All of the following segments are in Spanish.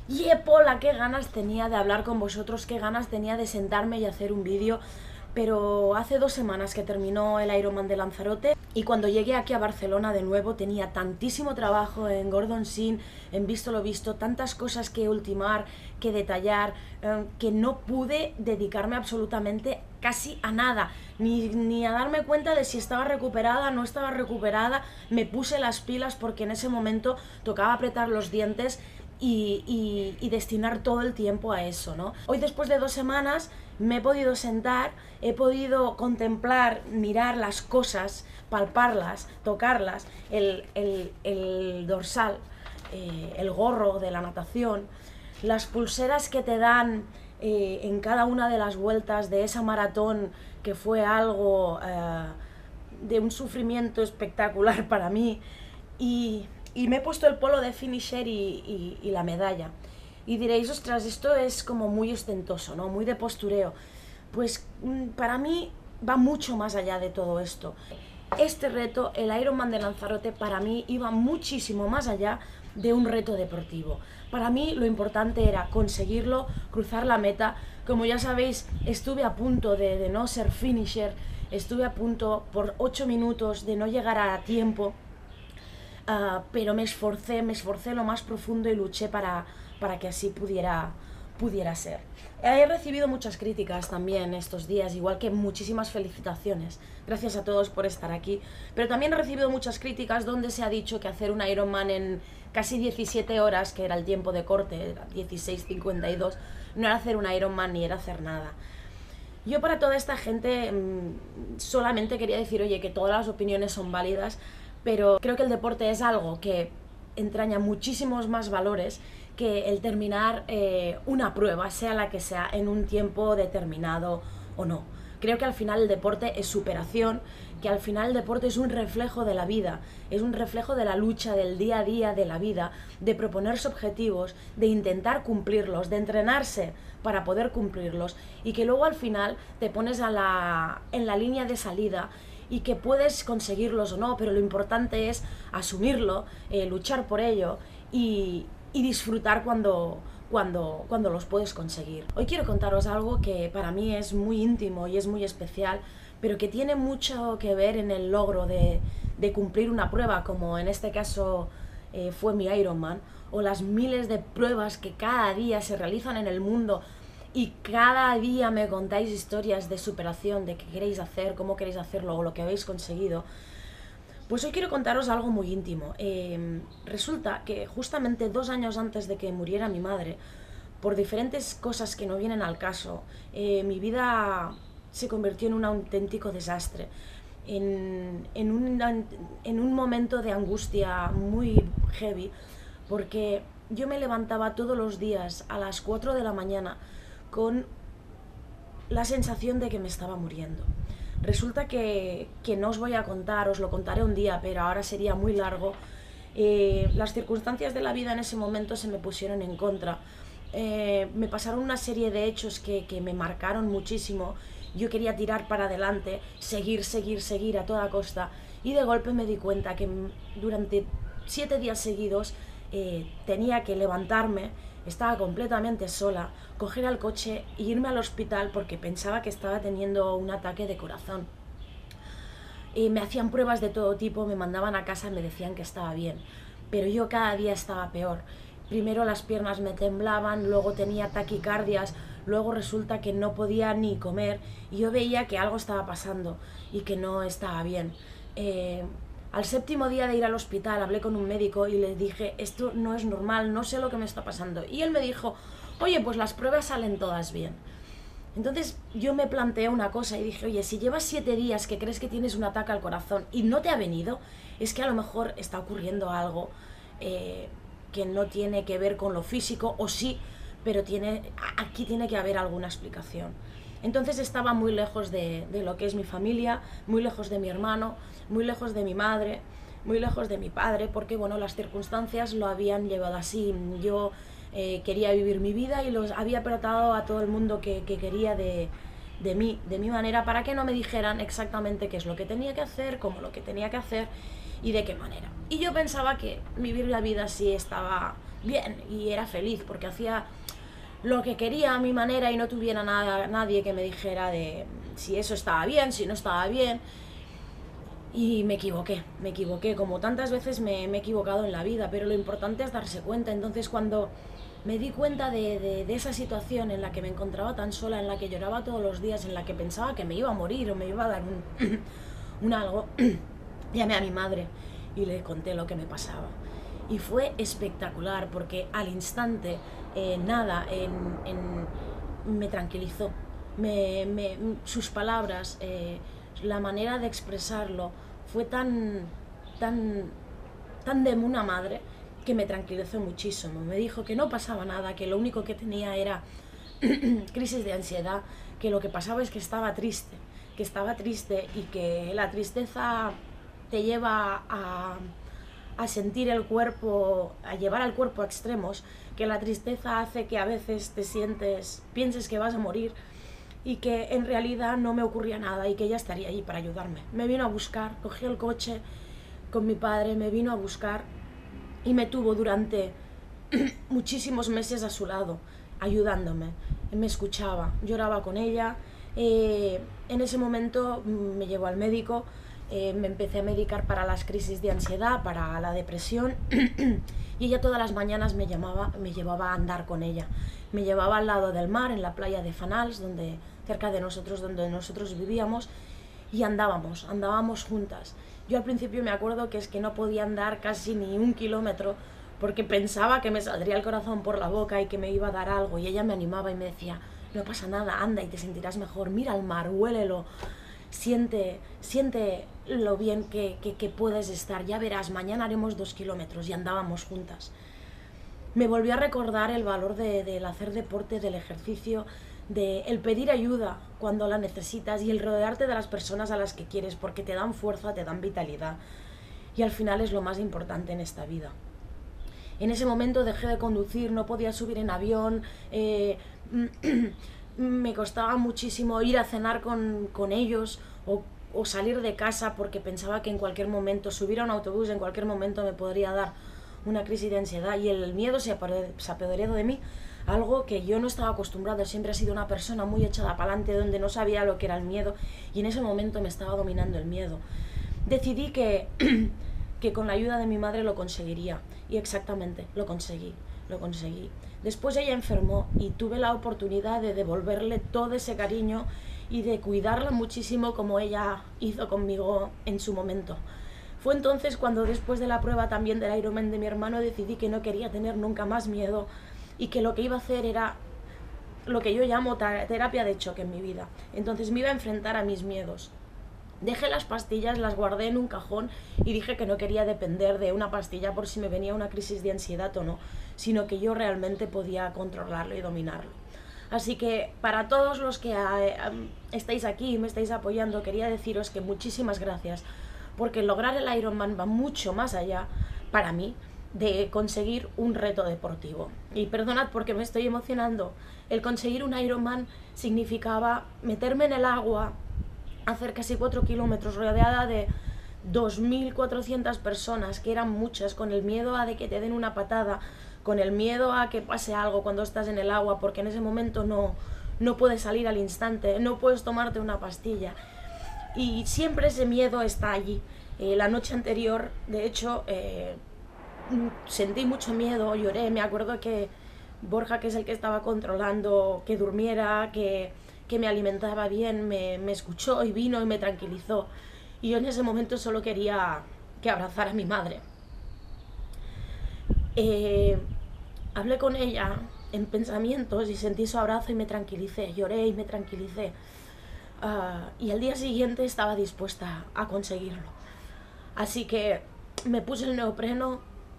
Yepola, qué ganas tenía de hablar con vosotros, qué ganas tenía de sentarme y hacer un vídeo. Pero hace 2 semanas que terminó el Ironman de Lanzarote y cuando llegué aquí a Barcelona de nuevo tenía tantísimo trabajo en Gordon Sin, en Visto lo Visto, tantas cosas que ultimar, que detallar, que no pude dedicarme absolutamente casi a nada, ni a darme cuenta de si estaba recuperada, no estaba recuperada. Me puse las pilas porque en ese momento tocaba apretar los dientes y destinar todo el tiempo a eso, ¿no? Hoy, después de 2 semanas, me he podido sentar, he podido contemplar, mirar las cosas, palparlas, tocarlas, el dorsal, el gorro de la natación, las pulseras que te dan en cada una de las vueltas de esa maratón, que fue algo de un sufrimiento espectacular para mí, y me he puesto el polo de finisher y la medalla. Y diréis, ostras, esto es como muy ostentoso, ¿no? Muy de postureo. Pues para mí va mucho más allá de todo esto. Este reto, el Ironman de Lanzarote, para mí iba muchísimo más allá de un reto deportivo. Para mí lo importante era conseguirlo, cruzar la meta. Como ya sabéis, estuve a punto de no ser finisher, estuve a punto por 8 minutos de no llegar a tiempo. Pero me esforcé lo más profundo y luché para que así pudiera ser. He recibido muchas críticas también estos días, igual que muchísimas felicitaciones. Gracias a todos por estar aquí. Pero también he recibido muchas críticas donde se ha dicho que hacer un Ironman en casi 17 horas, que era el tiempo de corte, era 16:52, no era hacer un Ironman ni era hacer nada. Yo, para toda esta gente, solamente quería decir, oye, que todas las opiniones son válidas, pero creo que el deporte es algo que entraña muchísimos más valores que el terminar una prueba, sea la que sea, en un tiempo determinado o no. Creo que al final el deporte es superación, que al final el deporte es un reflejo de la vida, es un reflejo de la lucha del día a día de la vida, de proponerse objetivos, de intentar cumplirlos, de entrenarse para poder cumplirlos, y que luego al final te pones en la línea de salida y que puedes conseguirlos o no, pero lo importante es asumirlo, luchar por ello y disfrutar cuando los puedes conseguir. Hoy quiero contaros algo que para mí es muy íntimo y es muy especial, pero que tiene mucho que ver en el logro de cumplir una prueba, como en este caso fue mi Ironman, o las miles de pruebas que cada día se realizan en el mundo. Y cada día me contáis historias de superación, de qué queréis hacer, cómo queréis hacerlo o lo que habéis conseguido. Pues hoy quiero contaros algo muy íntimo. Resulta que justamente 2 años antes de que muriera mi madre, por diferentes cosas que no vienen al caso, mi vida se convirtió en un auténtico desastre. En un momento de angustia muy heavy, porque yo me levantaba todos los días a las 4 de la mañana con la sensación de que me estaba muriendo. Resulta que no os voy a contar, os lo contaré un día, pero ahora sería muy largo. Las circunstancias de la vida en ese momento se me pusieron en contra. Me pasaron una serie de hechos que me marcaron muchísimo. Yo quería tirar para adelante, seguir a toda costa, y de golpe me di cuenta que durante 7 días seguidos tenía que levantarme, estaba completamente sola, coger el coche e irme al hospital porque pensaba que estaba teniendo un ataque de corazón. Me hacían pruebas de todo tipo, me mandaban a casa y me decían que estaba bien, pero yo cada día estaba peor. Primero las piernas me temblaban, luego tenía taquicardias, luego resulta que no podía ni comer, y yo veía que algo estaba pasando y que no estaba bien. Al 7.º día de ir al hospital hablé con un médico y le dije, esto no es normal, no sé lo que me está pasando. Y él me dijo, oye, pues las pruebas salen todas bien. Entonces yo me planteé una cosa y dije, oye, si llevas 7 días que crees que tienes un ataque al corazón y no te ha venido, es que a lo mejor está ocurriendo algo que no tiene que ver con lo físico, o sí, pero aquí tiene que haber alguna explicación. Entonces estaba muy lejos de lo que es mi familia, muy lejos de mi hermano, muy lejos de mi madre, muy lejos de mi padre, porque bueno, las circunstancias lo habían llevado así. Yo quería vivir mi vida y los había tratado a todo el mundo que quería de mi manera, para que no me dijeran exactamente qué es lo que tenía que hacer, cómo lo que tenía que hacer y de qué manera. Y yo pensaba que vivir la vida así estaba bien y era feliz porque hacía lo que quería a mi manera y no tuviera nadie que me dijera de si eso estaba bien, si no estaba bien. Y me equivoqué, como tantas veces me he equivocado en la vida, pero lo importante es darse cuenta. Entonces cuando me di cuenta de esa situación en la que me encontraba tan sola, en la que lloraba todos los días, en la que pensaba que me iba a morir o me iba a dar un algo, llamé a mi madre y le conté lo que me pasaba. Y fue espectacular porque al instante, me tranquilizó. Sus palabras, la manera de expresarlo fue tan de una madre que me tranquilizó muchísimo. Me dijo que no pasaba nada, que lo único que tenía era crisis de ansiedad, que lo que pasaba es que estaba triste y que la tristeza te lleva a sentir el cuerpo, a llevar al cuerpo a extremos, que la tristeza hace que a veces pienses que vas a morir y que en realidad no me ocurría nada y que ella estaría allí para ayudarme. Me vino a buscar, cogí el coche con mi padre, me vino a buscar y me tuvo durante muchísimos meses a su lado, ayudándome. Me escuchaba, lloraba con ella. En ese momento me llevó al médico, me empecé a medicar para las crisis de ansiedad, para la depresión y ella todas las mañanas me llevaba a andar con ella. Me llevaba al lado del mar, en la playa de Fanals, cerca de nosotros, donde nosotros vivíamos, y andábamos juntas. Yo al principio me acuerdo que es que no podía andar casi ni 1 kilómetro porque pensaba que me saldría el corazón por la boca y que me iba a dar algo, y ella me animaba y me decía, no pasa nada, anda y te sentirás mejor, mira al mar, huélelo, siente lo bien que puedes estar, ya verás, mañana haremos 2 kilómetros, y andábamos juntas. Me volvió a recordar el valor del hacer deporte, del ejercicio, el pedir ayuda cuando la necesitas y el rodearte de las personas a las que quieres, porque te dan fuerza, te dan vitalidad, y al final es lo más importante en esta vida. En ese momento dejé de conducir, no podía subir en avión, me costaba muchísimo ir a cenar con ellos o salir de casa porque pensaba que en cualquier momento, subir a un autobús en cualquier momento me podría dar una crisis de ansiedad, y el miedo se apoderó de mí, algo que yo no estaba acostumbrado. Siempre he sido una persona muy echada para adelante, donde no sabía lo que era el miedo, y en ese momento me estaba dominando el miedo. Decidí que con la ayuda de mi madre lo conseguiría, y exactamente, lo conseguí. Después ella enfermó y tuve la oportunidad de devolverle todo ese cariño y de cuidarla muchísimo como ella hizo conmigo en su momento. Fue entonces cuando, después de la prueba también del Ironman de mi hermano, decidí que no quería tener nunca más miedo y que lo que iba a hacer era lo que yo llamo terapia de choque en mi vida. Entonces me iba a enfrentar a mis miedos. Dejé las pastillas, las guardé en un cajón y dije que no quería depender de una pastilla por si me venía una crisis de ansiedad o no, sino que yo realmente podía controlarlo y dominarlo. Así que para todos los que estáis aquí y me estáis apoyando, quería deciros que muchísimas gracias, porque lograr el Ironman va mucho más allá, para mí, de conseguir un reto deportivo. Y perdonad porque me estoy emocionando. El conseguir un Ironman significaba meterme en el agua, hacer casi 4 kilómetros rodeada de 2.400 personas, que eran muchas, con el miedo a de que te den una patada, con el miedo a que pase algo cuando estás en el agua, porque en ese momento no puedes salir al instante, no puedes tomarte una pastilla. Y siempre ese miedo está allí. La noche anterior, de hecho, sentí mucho miedo, lloré. Me acuerdo que Borja, que es el que estaba controlando que durmiera, que me alimentaba bien, me escuchó y vino y me tranquilizó. Y yo en ese momento solo quería que abrazara a mi madre. Hablé con ella en pensamientos y sentí su abrazo y me tranquilicé, lloré y me tranquilicé. Y al día siguiente estaba dispuesta a conseguirlo. Así que me puse el neopreno,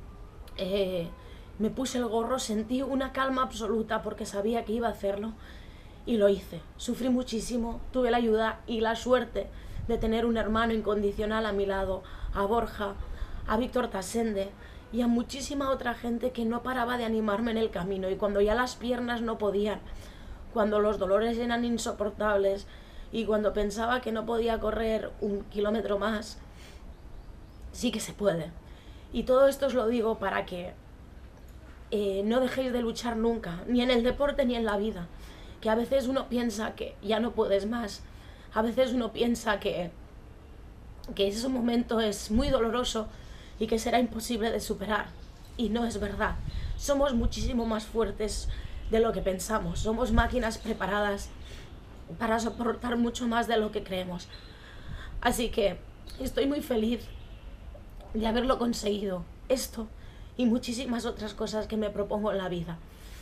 me puse el gorro, sentí una calma absoluta porque sabía que iba a hacerlo y lo hice. Sufrí muchísimo, tuve la ayuda y la suerte de tener un hermano incondicional a mi lado, a Borja, a Víctor Tasende y a muchísima otra gente que no paraba de animarme en el camino. Y cuando ya las piernas no podían, cuando los dolores eran insoportables y cuando pensaba que no podía correr 1 kilómetro más, sí que se puede. Y todo esto os lo digo para que no dejéis de luchar nunca, ni en el deporte ni en la vida, que a veces uno piensa que ya no puedes más, a veces uno piensa que ese momento es muy doloroso y que será imposible de superar, y no es verdad. Somos muchísimo más fuertes de lo que pensamos, somos máquinas preparadas para soportar mucho más de lo que creemos. Así que estoy muy feliz de haberlo conseguido, esto y muchísimas otras cosas que me propongo en la vida.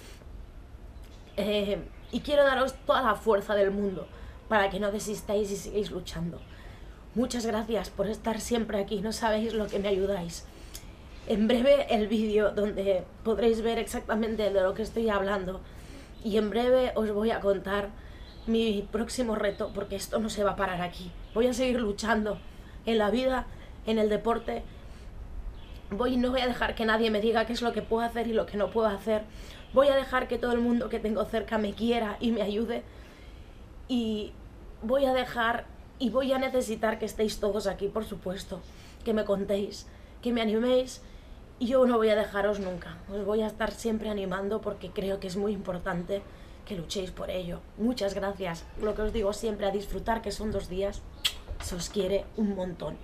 Y quiero daros toda la fuerza del mundo para que no desistáis y sigáis luchando. Muchas gracias por estar siempre aquí, no sabéis lo que me ayudáis. En breve el vídeo donde podréis ver exactamente de lo que estoy hablando, y en breve os voy a contar mi próximo reto, porque esto no se va a parar aquí. Voy a seguir luchando en la vida, en el deporte. No voy a dejar que nadie me diga qué es lo que puedo hacer y lo que no puedo hacer. Voy a dejar que todo el mundo que tengo cerca me quiera y me ayude. Y voy a necesitar que estéis todos aquí, por supuesto, que me contéis, que me animéis, y yo no voy a dejaros nunca. Os voy a estar siempre animando porque creo que es muy importante que luchéis por ello. Muchas gracias. Lo que os digo siempre, a disfrutar, que son 2 días. Se os quiere un montón.